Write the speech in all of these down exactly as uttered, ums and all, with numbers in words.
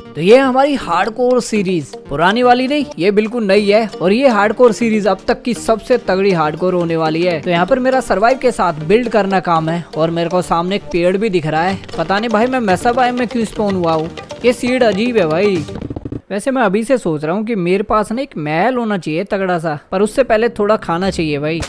तो ये हमारी हार्डकोर सीरीज, पुरानी वाली नहीं, ये बिल्कुल नई है और ये हार्डकोर सीरीज अब तक की सबसे तगड़ी हार्डकोर होने वाली है। तो यहाँ पर मेरा सर्वाइव के साथ बिल्ड करना काम है और मेरे को सामने एक पेड़ भी दिख रहा है। पता नहीं भाई मैं मैसा बाइम में क्यों स्पॉन हुआ हूँ, ये सीड अजीब है भाई। वैसे मैं अभी से सोच रहा हूँ कि मेरे पास ना एक महल होना चाहिए तगड़ा सा, पर उससे पहले थोड़ा खाना चाहिए भाई।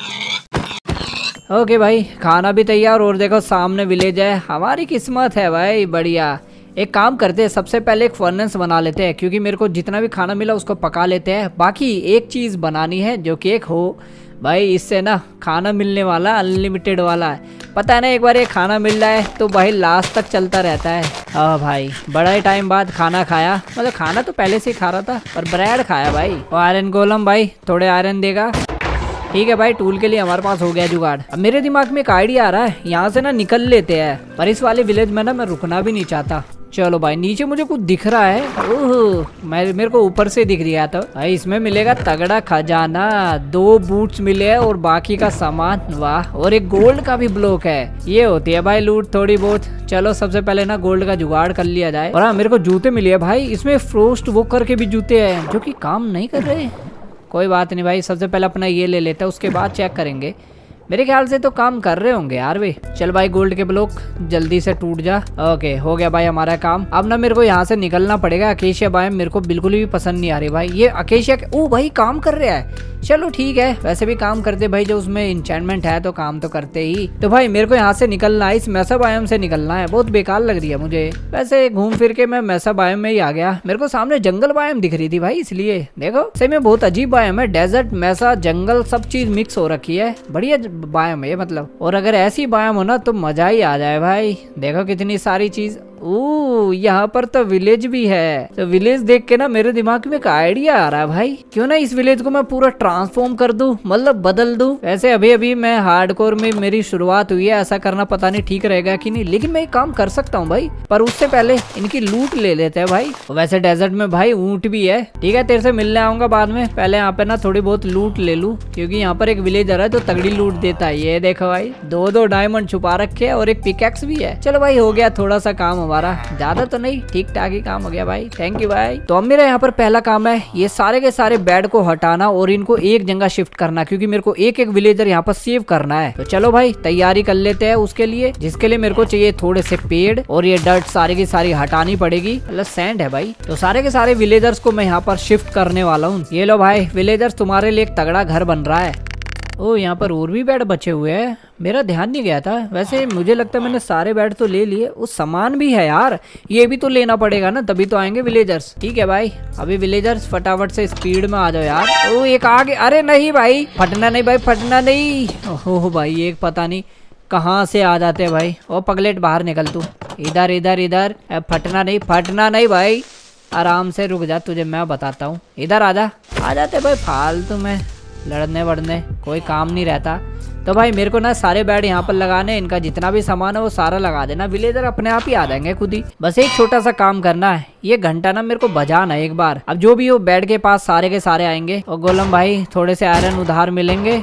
ओके भाई, खाना भी तैयार और देखो सामने विलेज है। हमारी किस्मत है भाई बढ़िया। एक काम करते हैं, सबसे पहले एक फर्नेस बना लेते हैं क्योंकि मेरे को जितना भी खाना मिला उसको पका लेते हैं। बाकी एक चीज़ बनानी है जो कि एक हो भाई, इससे ना खाना मिलने वाला अनलिमिटेड वाला है। पता है ना, एक बार ये खाना मिल रहा है तो भाई लास्ट तक चलता रहता है। हाँ भाई, बड़ा ही टाइम बाद खाना खाया, मतलब खाना तो पहले से ही खा रहा था पर ब्रेड खाया भाई। और आयरन गोलम भाई थोड़े आयरन देगा। ठीक है भाई, टूल के लिए हमारे पास हो गया जुगाड़। अब मेरे दिमाग में एक आइडिया आ रहा है, यहाँ से ना निकल लेते हैं, पर इस वाले विलेज में ना मैं रुकना भी नहीं चाहता। चलो भाई, नीचे मुझे कुछ दिख रहा है। ओह, मैं मेरे को ऊपर से दिख रहा था भाई। इसमें मिलेगा तगड़ा खजाना, दो बूट्स मिले हैं और बाकी का सामान, वाह। और एक गोल्ड का भी ब्लॉक है। ये होती है भाई लूट थोड़ी बहुत। चलो सबसे पहले ना गोल्ड का जुगाड़ कर लिया जाए। और हाँ, मेरे को जूते मिले हैं भाई, इसमें फ्रोस्ट वो करके भी जूते हैं जो कि काम नहीं कर रहे। कोई बात नहीं भाई, सबसे पहले अपना ये ले लेते हैं, उसके बाद चेक करेंगे। मेरे ख्याल से तो काम कर रहे होंगे यार वे। चल भाई, गोल्ड के ब्लॉक जल्दी से टूट जा। ओके, हो गया भाई हमारा काम। अब ना मेरे को यहाँ से निकलना पड़ेगा। अकेशिया बाइम मेरे को बिल्कुल भी पसंद नहीं आ रही भाई। ये अकेशिया, ओ भाई काम कर रहा है। चलो ठीक है, वैसे भी काम करते भाई, जो उसमें इंचेंटमेंट है तो काम तो करते ही। तो भाई मेरे को यहाँ से निकलना है, इस मैसा बाइम से निकलना है। बहुत बेकार लग रही है मुझे। वैसे घूम फिर के मैं मैसा बाइम में ही आ गया। मेरे को सामने जंगल बाइम दिख रही थी भाई, इसलिए देखो सही में बहुत अजीब बाइम है। डेजर्ट, मैसा, जंगल सब चीज मिक्स हो रखी है। बढ़िया बाइम है मतलब। और अगर ऐसी बाइम हो ना तो मजा ही आ जाए भाई। देखो कितनी सारी चीज। ओह, यहाँ पर तो विलेज भी है। तो विलेज देख के ना मेरे दिमाग में एक आइडिया आ रहा है भाई, क्यों ना इस विलेज को मैं पूरा ट्रांसफॉर्म कर दूं, मतलब बदल दूं। वैसे अभी अभी मैं हार्डकोर में मेरी शुरुआत हुई है, ऐसा करना पता नहीं ठीक रहेगा कि नहीं, लेकिन मैं एक काम कर सकता हूँ भाई। पर उससे पहले इनकी लूट ले लेते हैं भाई। वैसे डेजर्ट में भाई ऊंट भी है। ठीक है, तेरे से मिलने आऊंगा बाद में, पहले यहाँ पे ना थोड़ी बहुत लूट ले लूं क्योंकि यहाँ पर एक विलेजर है जो तगड़ी लूट देता है। ये देखो भाई, दो दो डायमंड छुपा रखे है और एक पिकैक्स भी है। चलो भाई, हो गया थोड़ा सा काम हमारा, ज्यादा तो नहीं, ठीक ठाक ही काम हो गया भाई। थैंक यू भाई। तो अब मेरा यहाँ पर पहला काम है ये सारे के सारे बेड को हटाना और इनको एक जगह शिफ्ट करना, क्योंकि मेरे को एक एक विलेजर यहाँ पर सेव करना है। तो चलो भाई तैयारी कर लेते हैं उसके लिए, जिसके लिए मेरे को चाहिए थोड़े से पेड़ और ये डर्ट सारी की सारी हटानी पड़ेगी, मतलब सैंड है भाई। तो सारे के सारे विलेजर्स को मैं यहाँ पर शिफ्ट करने वाला हूँ। ये लो भाई विलेजर्स, तुम्हारे लिए एक तगड़ा घर बन रहा है। ओ, यहाँ पर और भी बेड बचे हुए हैं, मेरा ध्यान नहीं गया था। वैसे मुझे लगता है मैंने सारे बेड तो ले लिए। उस सामान भी है यार, ये भी तो लेना पड़ेगा ना, तभी तो आएंगे विलेजर्स। ठीक है भाई, अभी विलेजर्स फटाफट से स्पीड में आ जाओ यार। ओ, एक आगे, अरे नहीं भाई, फटना नहीं भाई, फटना नहीं। ओह भाई, एक पता नहीं कहाँ से आ जाते हैं भाई। ओ पगलेट, बाहर निकल तू, इधर इधर इधर। फटना नहीं, फटना नहीं भाई, आराम से रुक जा, तुझे मैं बताता हूँ। इधर आजा, आ जाते भाई फालतू में लड़ने वड़ने, कोई काम नहीं रहता। तो भाई मेरे को ना सारे बेड यहाँ पर लगाने, इनका जितना भी सामान है वो सारा लगा देना। विलेजर अपने आप ही आ जाएंगे खुद ही। बस एक छोटा सा काम करना है, ये घंटा ना मेरे को बजाना है एक बार। अब जो भी हो बेड के पास सारे के सारे आएंगे। और गोलम भाई थोड़े से आयरन उधार मिलेंगे।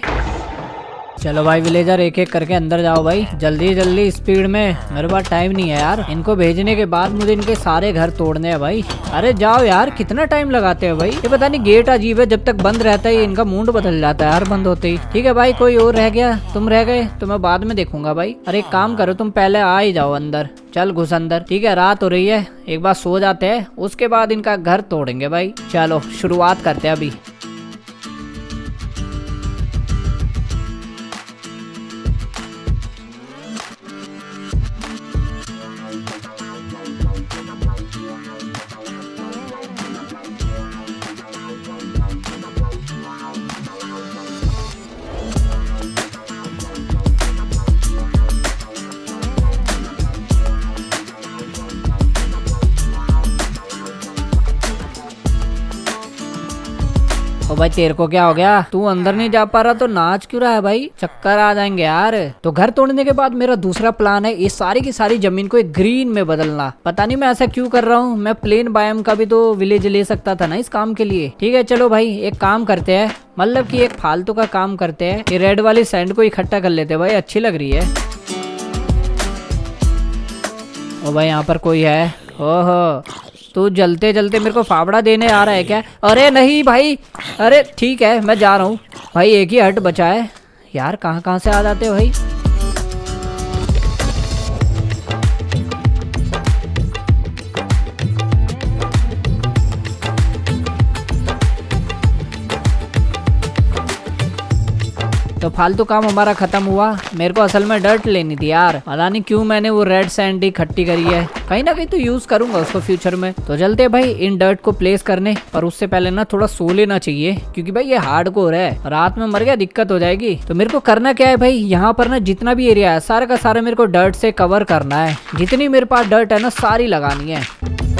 चलो भाई विलेजर एक एक करके अंदर जाओ भाई, जल्दी जल्दी स्पीड में, मेरे पास टाइम नहीं है यार। इनको भेजने के बाद मुझे इनके सारे घर तोड़ने हैं भाई। अरे जाओ यार, कितना टाइम लगाते हैं भाई। ये पता नहीं गेट अजीब है, जब तक बंद रहता है इनका मूड बदल जाता है यार बंद होते ही। ठीक है भाई, कोई और रह गया? तुम रह गए तो मैं बाद में देखूंगा भाई। अरे एक काम करो, तुम पहले आ ही जाओ अंदर, चल घुस अंदर। ठीक है, रात हो रही है, एक बार सो जाते हैं, उसके बाद इनका घर तोड़ेंगे भाई। चलो शुरुआत करते हैं अभी। ओ भाई तेरे को क्या हो गया? तू अंदर नहीं जा पा रहा तो नाच क्यों रहा है भाई? चक्कर आ जाएंगे यार। तो घर तोड़ने के बाद मेरा दूसरा प्लान है, ये सारी की सारी जमीन को एक ग्रीन में बदलना। पता नहीं मैं ऐसा क्यों कर रहा हूँ, मैं प्लेन बायोम का भी तो विलेज ले सकता था ना इस काम के लिए। ठीक है चलो भाई, एक काम करते हैं, मतलब कि एक फालतू का काम करते हैं, ये रेड वाली सैंड को इकट्ठा कर लेते हैं भाई, अच्छी लग रही है। ओ भाई यहाँ पर कोई है, ओहो तो जलते जलते मेरे को फावड़ा देने आ रहा है क्या? अरे नहीं भाई, अरे ठीक है मैं जा रहा हूँ भाई, एक ही हट बचा है यार। कहाँ कहाँ से आ जाते हो भाई? तो फालतू काम हमारा खत्म हुआ। मेरे को असल में डर्ट लेनी थी यार, पता नहीं क्यों मैंने वो रेड सैंड इकट्ठी करी है। कहीं ना कहीं तो यूज करूंगा उसको फ्यूचर में। तो चलते भाई इन डर्ट को प्लेस करने, पर उससे पहले ना थोड़ा सो लेना चाहिए, क्योंकि भाई ये हार्डकोर है, रात में मर गया दिक्कत हो जाएगी। तो मेरे को करना क्या है भाई, यहाँ पर ना जितना भी एरिया है सारा का सारा मेरे को डर्ट से कवर करना है। जितनी मेरे पास डर्ट है ना सारी लगानी है।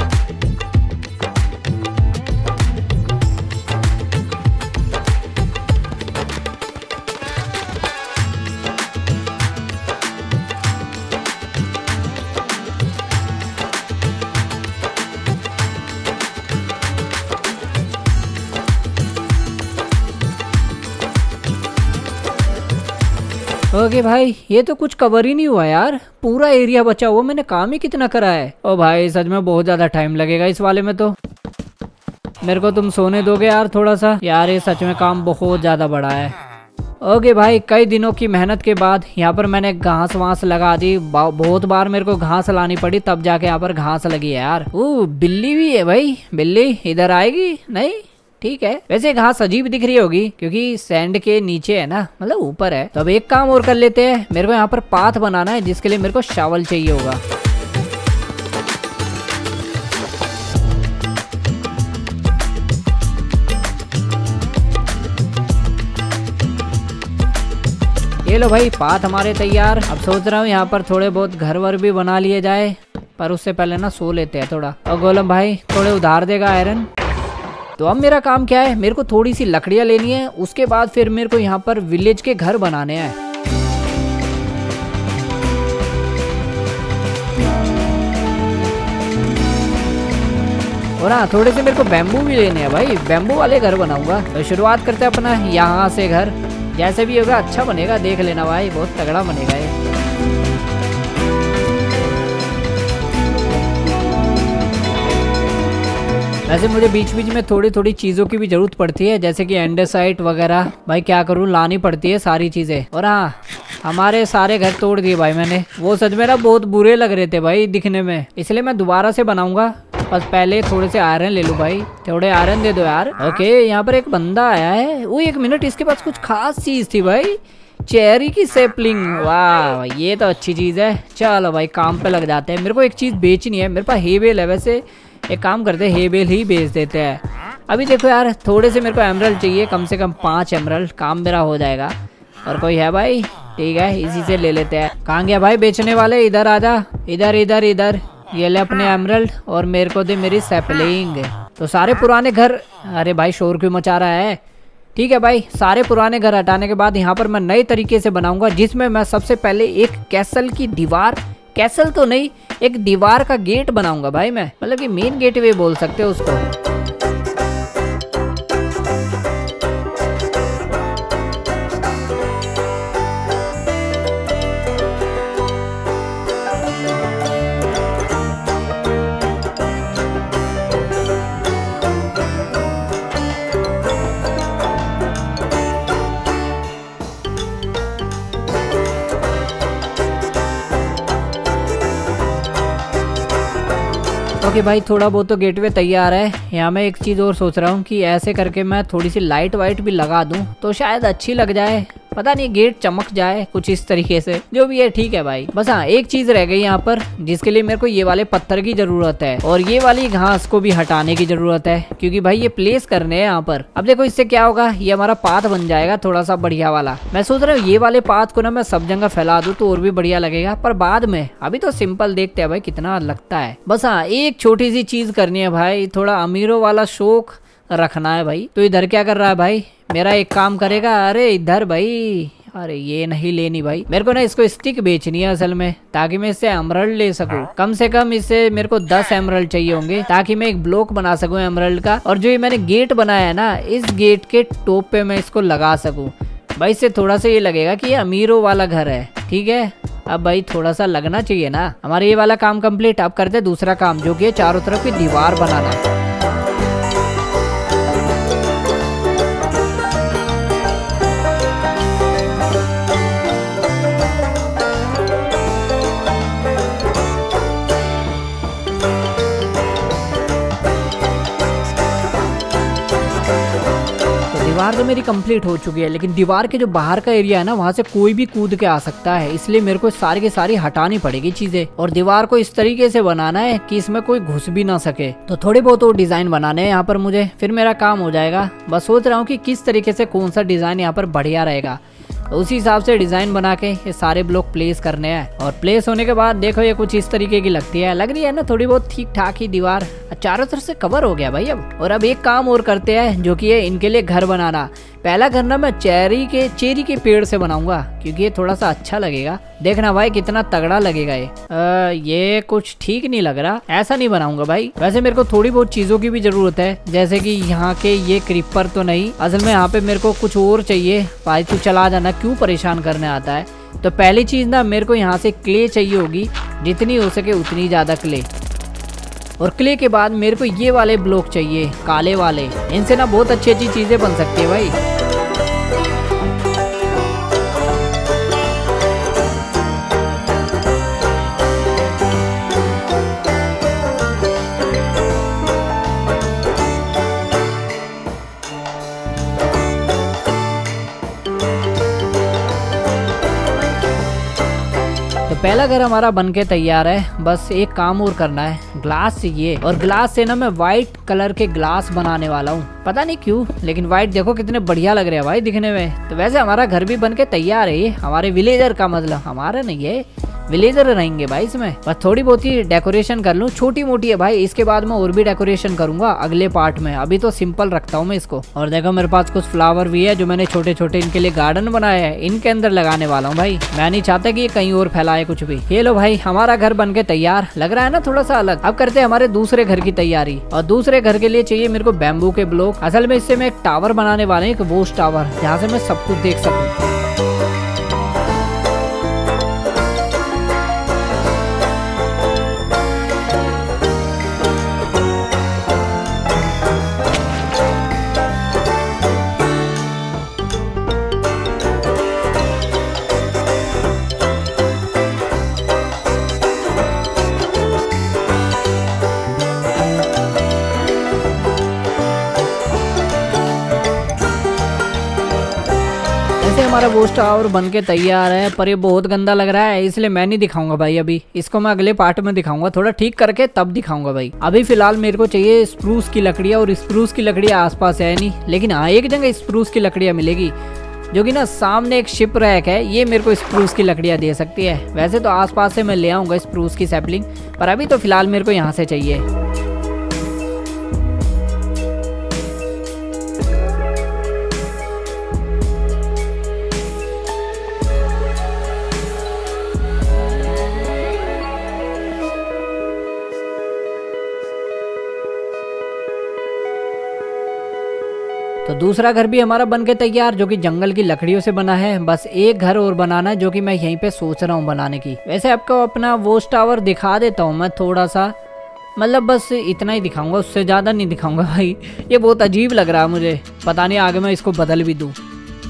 ओके भाई, ये तो कुछ कवर ही नहीं हुआ यार, पूरा एरिया बचा हुआ। मैंने काम ही कितना करा है। ओ भाई सच में बहुत ज्यादा टाइम लगेगा इस वाले में। तो मेरे को तुम सोने दोगे यार थोड़ा सा? यार ये सच में काम बहुत ज्यादा बड़ा है। ओके भाई, कई दिनों की मेहनत के बाद यहाँ पर मैंने घास वास लगा दी। बहुत बार मेरे को घास लानी पड़ी तब जाके यहाँ पर घास लगी है यार। ओ बिल्ली भी है भाई, बिल्ली इधर आएगी? नहीं ठीक है। वैसे घास अजीब दिख रही होगी क्योंकि सैंड के नीचे है ना, मतलब ऊपर है। तो अब एक काम और कर लेते हैं, मेरे को यहाँ पर पाथ बनाना है जिसके लिए मेरे को शावल चाहिए होगा। ये लो भाई पाथ हमारे तैयार। अब सोच रहा हूँ यहाँ पर थोड़े बहुत घर वर भी बना लिए जाए, पर उससे पहले ना सो लेते हैं थोड़ा। और गोलम भाई थोड़े उधार देगा आयरन। तो अब मेरा काम क्या है, मेरे को थोड़ी सी लकड़ियाँ लेनी है, उसके बाद फिर मेरे को यहाँ पर विलेज के घर बनाने हैं। और हाँ थोड़े से मेरे को बैम्बू भी लेने हैं भाई, बैम्बू वाले घर बनाऊंगा। तो शुरुआत करते हैं अपना यहाँ से घर। जैसे भी होगा अच्छा बनेगा, देख लेना भाई, बहुत तगड़ा बनेगा ये। वैसे मुझे बीच बीच में थोड़ी थोड़ी चीज़ों की भी जरूरत पड़ती है, जैसे कि एंडेसाइट वगैरह। भाई क्या करूँ, लानी पड़ती है सारी चीज़ें। और हाँ हमारे सारे घर तोड़ दिए भाई मैंने, वो सच में ना बहुत बुरे लग रहे थे भाई दिखने में, इसलिए मैं दोबारा से बनाऊंगा। बस पहले थोड़े से आयरन ले लूँ भाई, थोड़े आयरन दे दो यार। ओके यहाँ पर एक बंदा आया है। वो एक मिनट, इसके पास कुछ खास चीज़ थी भाई, चेरी की सेपलिंग। वाह ये तो अच्छी चीज़ है। चलो भाई काम पे लग जाते हैं। मेरे को एक चीज़ बेचनी है, मेरे पास हेबेल है। वैसे एक काम करते हैं हेबेल ही बेच देते हैं। अभी देखो यार थोड़े से मेरे को एमरल्ड चाहिए, कम से कम पाँच एमरल्ड, काम मेरा हो जाएगा। और कोई है भाई? ठीक है इसी से ले लेते हैं। कहाँ गया भाई बेचने वाले? इधर आजा, इधर इधर इधर। ये ले अपने एमरल्ड और मेरे को दे मेरी सैपलिंग। तो सारे पुराने घर, अरे भाई शोर क्यों मचा रहा है? ठीक है भाई, सारे पुराने घर हटाने के बाद यहाँ पर मैं नए तरीके से बनाऊंगा, जिसमें मैं सबसे पहले एक कैसल की दीवार, कैसल तो नहीं एक दीवार का गेट बनाऊंगा भाई मैं, मतलब कि मेन गेट वे बोल सकते हो उसको। ओके okay भाई थोड़ा बहुत तो गेटवे तैयार है। यहाँ मैं एक चीज़ और सोच रहा हूँ कि ऐसे करके मैं थोड़ी सी लाइट वाइट भी लगा दूँ तो शायद अच्छी लग जाए, पता नहीं गेट चमक जाए कुछ इस तरीके से। जो भी है ठीक है भाई। बस हाँ एक चीज रह गई यहाँ पर, जिसके लिए मेरे को ये वाले पत्थर की जरूरत है और ये वाली घास को भी हटाने की जरूरत है, क्योंकि भाई ये प्लेस करने हैं यहाँ पर। अब देखो इससे क्या होगा, ये हमारा पाथ बन जाएगा थोड़ा सा बढ़िया वाला। मैं सोच रहा हूँ ये वाले पाथ को ना मैं सब जगह फैला दूं तो और भी बढ़िया लगेगा, पर बाद में, अभी तो सिंपल देखते हैं भाई कितना लगता है। बस हाँ एक छोटी सी चीज करनी है भाई, थोड़ा अमीरों वाला शौक रखना है भाई। तो इधर क्या कर रहा है भाई? मेरा एक काम करेगा? अरे इधर भाई, अरे ये नहीं लेनी भाई, मेरे को ना इसको स्टिक बेचनी है असल में, ताकि मैं इससे एमरल्ड ले सकूं। कम से कम इससे मेरे को दस एमरल्ड चाहिए होंगे, ताकि मैं एक ब्लॉक बना सकूं एमरल्ड का। और जो ये मैंने गेट बनाया है ना, इस गेट के टॉप पे मैं इसको लगा सकूं भाई। इससे थोड़ा सा ये लगेगा कि ये अमीरों वाला घर है, ठीक है। अब भाई थोड़ा सा लगना चाहिए ना। हमारा ये वाला काम कंप्लीट। अब करते हैं दूसरा काम, जो कि है चारों तरफ की दीवार बनाना। दीवार तो मेरी कंप्लीट हो चुकी है, लेकिन दीवार के जो बाहर का एरिया है ना, वहाँ से कोई भी कूद के आ सकता है, इसलिए मेरे को सारी की सारी हटानी पड़ेगी चीजें। और दीवार को इस तरीके से बनाना है कि इसमें कोई घुस भी ना सके। तो थोड़े बहुत और डिजाइन बनाने हैं यहाँ पर मुझे, फिर मेरा काम हो जाएगा। बस सोच रहा हूँ कि किस तरीके से कौन सा डिजाइन यहाँ पर बढ़िया रहेगा, तो उसी हिसाब से डिजाइन बना के ये सारे ब्लॉक प्लेस करने हैं। और प्लेस होने के बाद देखो ये कुछ इस तरीके की लगती है, लग रही है ना थोड़ी बहुत ठीक ठाक ही दीवार चारों तरफ से कवर हो गया भाई अब। और अब एक काम और करते हैं, जो कि है इनके लिए घर बनाना। पहला घर ना मैं चेरी के चेरी के पेड़ से बनाऊंगा, क्योंकि ये थोड़ा सा अच्छा लगेगा। देखना भाई कितना तगड़ा लगेगा ये। आ, ये कुछ ठीक नहीं लग रहा, ऐसा नहीं बनाऊंगा भाई। वैसे मेरे को थोड़ी बहुत चीजों की भी जरूरत है, जैसे कि यहाँ के ये क्रीपर तो नहीं, असल में यहाँ पे मेरे को कुछ और चाहिए। भाई तू चला जाना, क्यों परेशान करने आता है। तो पहली चीज ना मेरे को यहाँ से क्ले चाहिए होगी, जितनी हो सके उतनी ज्यादा क्ले। और क्ले के बाद मेरे को ये वाले ब्लॉक चाहिए, काले वाले। इनसे ना बहुत अच्छी अच्छी चीजें बन सकती है भाई। तो पहला घर हमारा बनके तैयार है, बस एक काम और करना है, ग्लास चाहिए। और ग्लास से ना मैं व्हाइट कलर के ग्लास बनाने वाला हूँ, पता नहीं क्यों, लेकिन व्हाइट देखो कितने बढ़िया लग रहे हैं भाई दिखने में। तो वैसे हमारा घर भी बनके तैयार है, ये हमारे विलेजर का, मतलब हमारा नहीं है, विलेजर रहेंगे भाई इसमें। बस थोड़ी बहुत ही डेकोरेशन कर लूँ, छोटी मोटी है भाई, इसके बाद मैं और भी डेकोरेशन करूंगा अगले पार्ट में। अभी तो सिंपल रखता हूँ मैं इसको। और देखो मेरे पास कुछ फ्लावर भी है, जो मैंने छोटे छोटे इनके लिए गार्डन बनाया है, इनके अंदर लगाने वाला हूँ भाई। मैं नहीं चाहता कि ये कहीं और फैलाए कुछ भी। ये लो भाई हमारा घर बनके तैयार, लग रहा है ना थोड़ा सा अलग। अब करते हैं हमारे दूसरे घर की तैयारी। और दूसरे घर के लिए चाहिए मेरे को बैम्बू के ब्लॉक। असल में इससे मैं एक टावर बनाने वाला हूँ, एक वॉच टावर, जहाँ से मैं सब कुछ देख सकूँ। हमारा वॉच टावर बन के तैयार है, पर ये बहुत गंदा लग रहा है, इसलिए मैं नहीं दिखाऊंगा भाई। अभी इसको मैं अगले पार्ट में दिखाऊंगा, थोड़ा ठीक करके तब दिखाऊंगा भाई। अभी फिलहाल मेरे को चाहिए स्प्रूस की लकड़ियाँ, और स्प्रूस की लकड़ियाँ आसपास है नहीं, लेकिन हाँ एक जगह स्प्रूस की लकड़ियाँ मिलेगी, जो कि ना सामने एक शिप रैक है, ये मेरे को स्प्रूस की लकड़ियाँ दे सकती है। वैसे तो आसपास से मैं ले आऊंगा स्प्रूस की सैपलिंग, पर अभी तो फिलहाल मेरे को यहाँ से चाहिए। तो दूसरा घर भी हमारा बनके तैयार, जो कि जंगल की लकड़ियों से बना है। बस एक घर और बनाना है, जो कि मैं यहीं पे सोच रहा हूँ बनाने की। वैसे आपको अपना वॉच टावर दिखा देता हूँ मैं थोड़ा सा, मतलब बस इतना ही दिखाऊंगा, उससे ज़्यादा नहीं दिखाऊंगा भाई। ये बहुत अजीब लग रहा है मुझे, पता नहीं आगे मैं इसको बदल भी दूँ।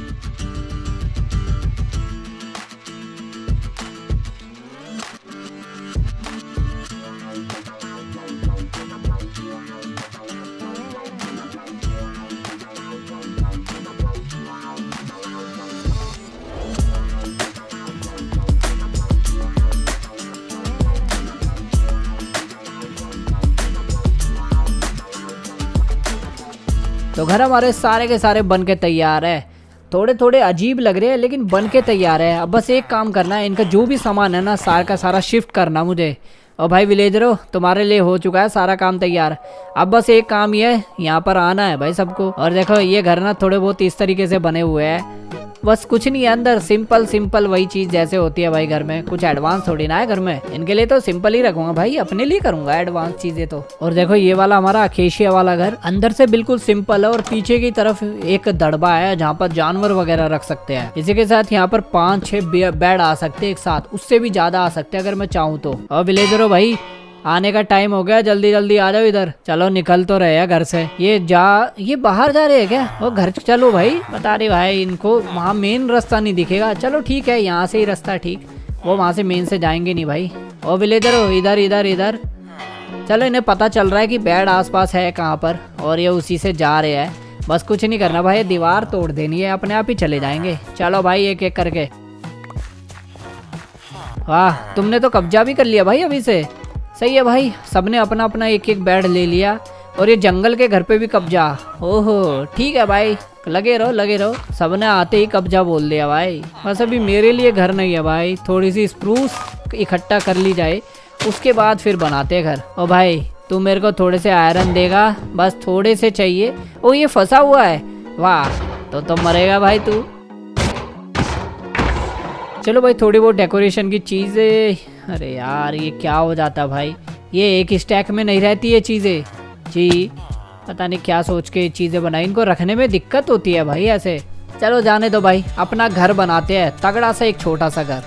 तो घर हमारे सारे के सारे बन के तैयार है, थोड़े थोड़े अजीब लग रहे हैं लेकिन बन के तैयार है। अब बस एक काम करना है, इनका जो भी सामान है ना सारा का सारा शिफ्ट करना मुझे। और भाई विलेजरो तुम्हारे लिए हो चुका है सारा काम तैयार, अब बस एक काम ये है, यहाँ पर आना है भाई सबको। और देखो ये घर ना थोड़े बहुत इस तरीके से बने हुए हैं, बस कुछ नहीं है अंदर, सिंपल सिंपल वही चीज जैसे होती है भाई घर में, कुछ एडवांस थोड़ी ना है घर में। इनके लिए तो सिंपल ही रखूंगा भाई, अपने लिए करूंगा एडवांस चीजें तो। और देखो ये वाला हमारा अकेशिया वाला घर अंदर से बिल्कुल सिंपल है और पीछे की तरफ एक दड़बा है जहाँ पर जानवर वगैरह रख सकते हैं। इसी के साथ यहाँ पर पांच छह बेड आ सकते हैं एक साथ, उससे भी ज्यादा आ सकते हैं अगर मैं चाहूँ तो। और विलेजरो भाई आने का टाइम हो गया, जल्दी जल्दी आ जाओ इधर। चलो निकल तो रहे हैं घर से। ये जा ये बाहर जा रहे हैं क्या? वो घर चलो भाई, बता रही भाई इनको वहाँ मेन रास्ता नहीं दिखेगा। चलो ठीक है, यहाँ से ही रास्ता ठीक, वो वहाँ से मेन से जाएंगे नहीं भाई। ओ विलेजर हो, इधर इधर इधर। चलो इन्हें पता चल रहा है कि बेड आसपास है कहाँ पर और ये उसी से जा रहे हैं। बस कुछ नहीं करना भाई, दीवार तोड़ देनी है, अपने आप ही चले जाएंगे। चलो भाई एक एक करके। वाह तुमने तो कब्जा भी कर लिया भाई अभी से, सही है भाई। सबने अपना अपना एक एक बेड ले लिया और ये जंगल के घर पे भी कब्जा। ओहो ठीक है भाई, लगे रहो लगे रहो। सबने आते ही कब्जा बोल दिया भाई। बस अभी मेरे लिए घर नहीं है भाई, थोड़ी सी स्प्रूस इकट्ठा कर ली जाए उसके बाद फिर बनाते हैं घर। ओ भाई तू मेरे को थोड़े से आयरन देगा, बस थोड़े से चाहिए। ओ ये फंसा हुआ है, वाह तो तो मरेगा भाई तू। चलो भाई थोड़ी बहुत डेकोरेशन की चीज़ें। अरे यार ये क्या हो जाता भाई, ये एक स्टैक में नहीं रहती ये चीज़ें जी। पता नहीं क्या सोच के चीज़ें बनाई, इनको रखने में दिक्कत होती है भाई ऐसे। चलो जाने दो भाई, अपना घर बनाते हैं तगड़ा सा, एक छोटा सा घर।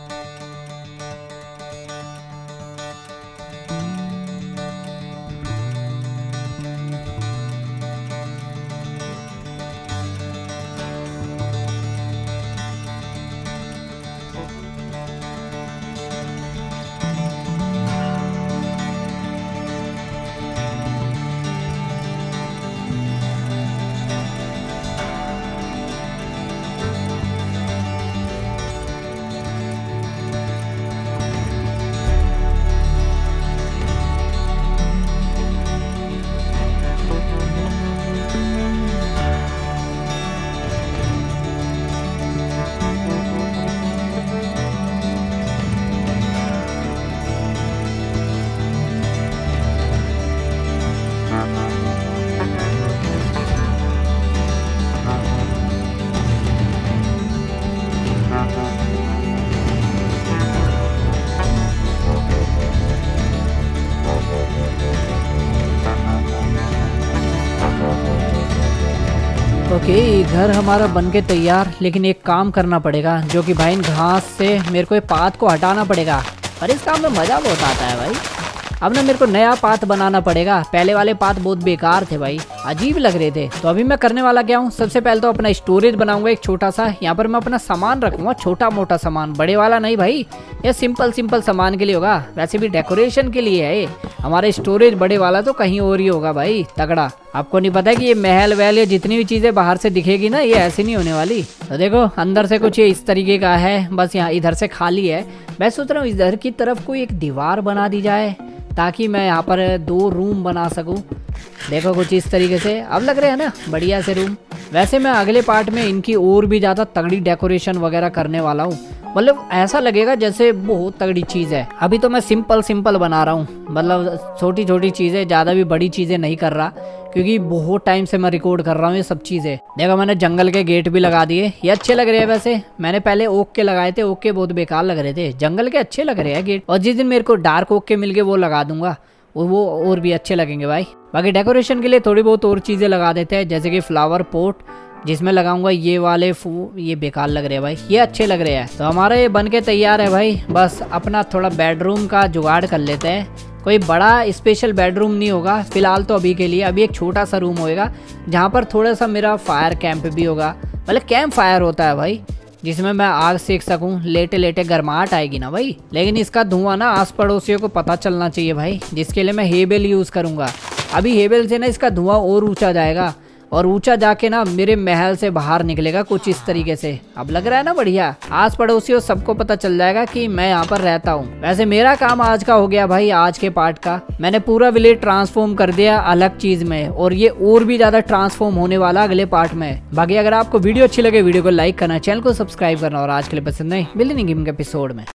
ओके घर हमारा बन के तैयार, लेकिन एक काम करना पड़ेगा जो कि भाई इन घास से मेरे को ये पात को हटाना पड़ेगा। और इस काम में मज़ा बहुत आता है भाई। अब ना मेरे को नया पाथ बनाना पड़ेगा, पहले वाले पाथ बहुत बेकार थे भाई, अजीब लग रहे थे। तो अभी मैं करने वाला क्या हूँ, सबसे पहले तो अपना स्टोरेज बनाऊंगा एक छोटा सा। यहाँ पर मैं अपना सामान रखूंगा, छोटा मोटा सामान, बड़े वाला नहीं भाई, ये सिंपल सिंपल सामान के लिए होगा। वैसे भी डेकोरेशन के लिए है ये हमारा स्टोरेज, बड़े वाला तो कहीं और ही होगा भाई तगड़ा। आपको नहीं पता कि ये महल वहल ये जितनी भी चीजें बाहर से दिखेगी ना, ये ऐसी नहीं होने वाली। तो देखो अंदर से कुछ ये इस तरीके का है, बस यहाँ इधर से खाली है। मैं सोच रहा हूँ इधर की तरफ कोई एक दीवार बना दी जाए ताकि मैं यहाँ पर दो रूम बना सकूँ। देखो कुछ इस तरीके से अब लग रहे हैं ना बढ़िया से रूम। वैसे मैं अगले पार्ट में इनकी और भी ज़्यादा तगड़ी डेकोरेशन वगैरह करने वाला हूँ, मतलब ऐसा लगेगा जैसे बहुत तगड़ी चीज़ है। अभी तो मैं सिंपल सिंपल बना रहा हूँ, मतलब छोटी छोटी चीज़ें, ज़्यादा भी बड़ी चीज़ें नहीं कर रहा, क्योंकि बहुत टाइम से मैं रिकॉर्ड कर रहा हूँ ये सब चीज़ें। देखो मैंने जंगल के गेट भी लगा दिए, ये अच्छे लग रहे हैं। वैसे मैंने पहले ओक के लगाए थे, ओक के बहुत बेकार लग रहे थे, जंगल के अच्छे लग रहे हैं गेट। और जिस दिन मेरे को डार्क ओक के मिल गए वो लगा दूंगा, वो और भी अच्छे लगेंगे भाई। बाकी डेकोरेशन के लिए थोड़ी बहुत और चीज़ें लगा देते हैं, जैसे कि फ्लावर पोट जिसमें लगाऊंगा ये वाले फू, ये बेकार लग रहे हैं भाई, ये अच्छे लग रहे हैं। तो हमारा ये बन के तैयार है भाई। बस अपना थोड़ा बेडरूम का जुगाड़ कर लेते हैं। कोई बड़ा स्पेशल बेडरूम नहीं होगा फिलहाल तो अभी के लिए। अभी एक छोटा सा रूम होएगा जहाँ पर थोड़ा सा मेरा फायर कैंप भी होगा, मतलब कैंप फायर होता है भाई, जिसमें मैं आग सेक सकूं, लेटे लेटे गर्माहट आएगी ना भाई। लेकिन इसका धुआं ना आस पड़ोसियों को पता चलना चाहिए भाई, जिसके लिए मैं हेबेल यूज़ करूँगा। अभी हेबेल से ना इसका धुआं और ऊंचा जाएगा और ऊंचा जाके ना मेरे महल से बाहर निकलेगा कुछ इस तरीके से। अब लग रहा है ना बढ़िया, आस पड़ोसियों सबको पता चल जाएगा कि मैं यहाँ पर रहता हूँ। वैसे मेरा काम आज का हो गया भाई, आज के पार्ट का मैंने पूरा विलेज ट्रांसफॉर्म कर दिया अलग चीज में, और ये और भी ज्यादा ट्रांसफॉर्म होने वाला अगले पार्ट में। बाकी अगर आपको वीडियो अच्छी लगे वीडियो को लाइक करना, चैनल को सब्सक्राइब करना, और आज के लिए पसंद नहीं मिलेंगे गेमिंग एपिसोड में।